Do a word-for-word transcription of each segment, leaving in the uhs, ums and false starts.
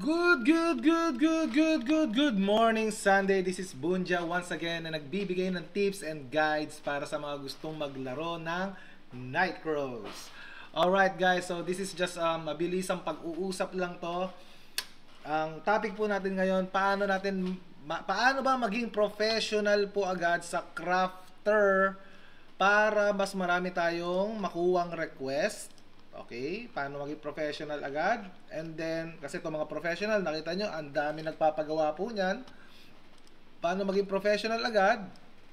Good, good, good, good, good, good, good morning Sunday. This is Bunja once again na nagbibigay ng tips and guides para sa mga gustong maglaro ng Night Crows. Alright guys, so this is just um, mabilisang pag-uusap lang to. Ang topic po natin ngayon, paano natin ma paano ba maging professional po agad sa crafter para mas marami tayong makuwang request. Okay, paano maging professional agad? And then, kasi itong mga professional, nakita nyo, ang dami nagpapagawa po niyan. Paano maging professional agad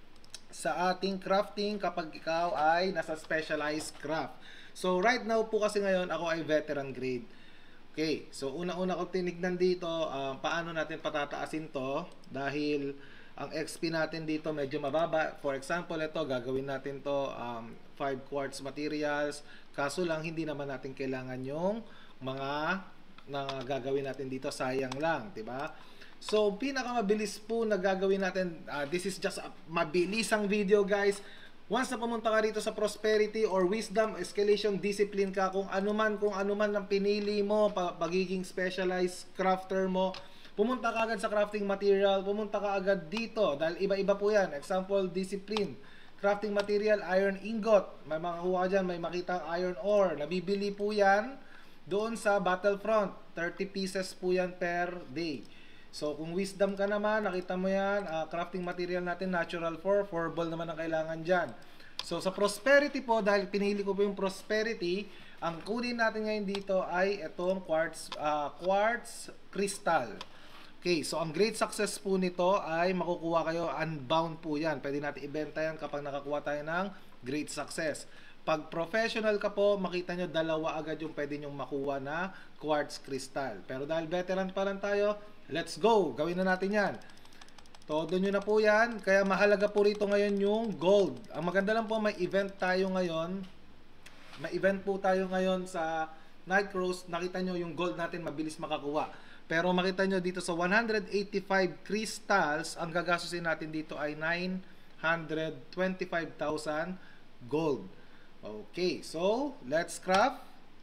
sa ating crafting kapag ikaw ay nasa specialized craft. So, right now po kasi ngayon, ako ay veteran grade. Okay, so una-una ko tinignan dito, uh, paano natin patataasin to dahil ang X P natin dito medyo mababa. For example, ito, gagawin natin to um, five quartz materials. Kaso lang, hindi naman natin kailangan yung mga na gagawin natin dito. Sayang lang, diba? So, pinakamabilis po na gagawin natin, uh, this is just a mabilisang video, guys. Once na pumunta ka rito sa prosperity or wisdom, escalation, discipline ka, kung anuman, kung anuman ang pinili mo, pagiging specialized crafter mo, pumunta ka agad sa crafting material, pumunta ka agad dito dahil iba-iba po yan. Example, discipline, crafting material, iron ingot, may makakuha ka dyan, may makita iron ore, nabibili po yan doon sa Battlefront, thirty pieces po yan per day. So kung wisdom ka naman, nakita mo yan, uh, crafting material natin, natural four, four ball naman ang kailangan dyan. So sa prosperity po, dahil pinili ko po yung prosperity, ang kunin natin ngayon dito ay itong quartz, uh, quartz crystal. Okay, so ang great success po nito ay makukuha kayo, unbound po yan. Pwede natin ibenta yan kapag nakakuha tayo ng great success. Pag professional ka po, makita nyo dalawa agad yung pwede nyong makuha na quartz crystal. Pero dahil veteran pa lang tayo, let's go! Gawin na natin yan. Todo nyo na po yan. Kaya mahalaga po rito ngayon yung gold. Ang maganda lang po, may event tayo ngayon. May event po tayo ngayon sa Night Crows. Nakita nyo yung gold natin mabilis makakuha. Pero makita nyo dito sa one hundred eighty-five crystals, ang gagastusin natin dito ay nine hundred twenty-five thousand gold. Okay, so let's craft.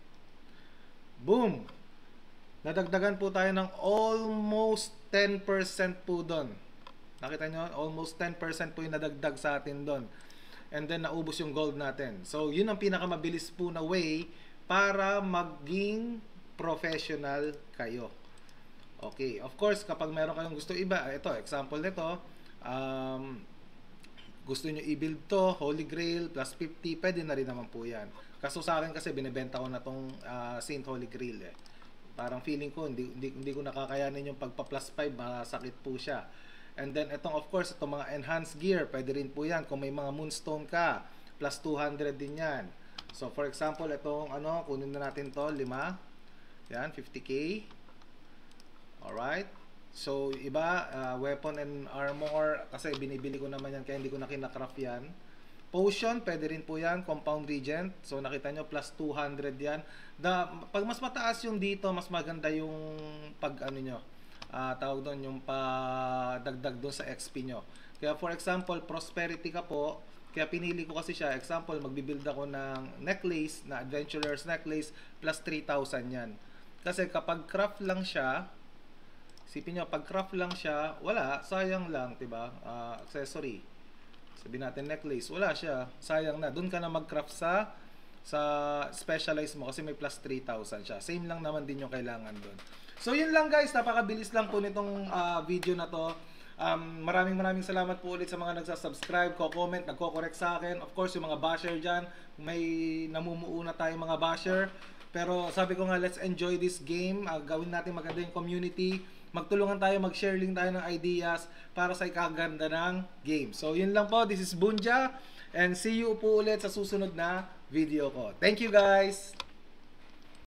Boom! Nadagdagan po tayo ng almost ten percent po doon. Nakita nyo? Almost ten percent po yung nadagdag sa atin doon. And then naubos yung gold natin. So yun ang pinakamabilis po na way para maging professional kayo. Okay, of course, kapag meron kayong gusto iba, ito, example nito, um, gusto nyo i-build to, Holy Grail, plus fifty, pwede na rin naman po yan. Kaso sa akin kasi, binibenta ko na tong uh, Saint Holy Grail eh. Parang feeling ko, hindi, hindi, hindi ko nakakayanin yung pagpa-plus five, masakit po siya. And then, itong of course, itong mga enhanced gear, pwede rin po yan. Kung may mga moonstone ka, plus two hundred din yan. So, for example, itong, ano, kunin na natin to, lima. Yan, fifty K. Alright, so iba, uh, weapon and armor, kasi binibili ko naman yan, kaya hindi ko na kinakraft yan. Potion, pwede rin po yan, compound regent, so nakita nyo, plus two hundred yan. The, pag mas mataas yung dito, mas maganda yung pag ano nyo, uh, tawag doon, yung padagdag doon sa X P nyo. Kaya for example, prosperity ka po, kaya pinili ko kasi siya, example, magbibuild ako ng necklace, na adventurer's necklace, plus three thousand yan. Kasi kapag craft lang siya, isipin nyo, pag craft lang siya, wala, sayang lang, diba? Uh, accessory. Sabihin natin necklace, wala siya, sayang na. Doon ka na mag-craft sa sa specialize mo kasi may plus three thousand siya. Same lang naman din yung kailangan doon. So yun lang guys, napakabilis lang po nitong uh, video na to. Um, maraming maraming salamat po ulit sa mga nagsasubscribe, ko-comment, nagko-correct sa akin. Of course, yung mga basher dyan, may namumuuna tayong mga basher. Pero sabi ko nga, let's enjoy this game. Uh, gawin natin maganda yung community. Magtulungan tayo, mag-share link tayo ng ideas para sa ikaganda ng game. So, yun lang po. This is Bunja. And see you po ulit sa susunod na video ko. Thank you guys!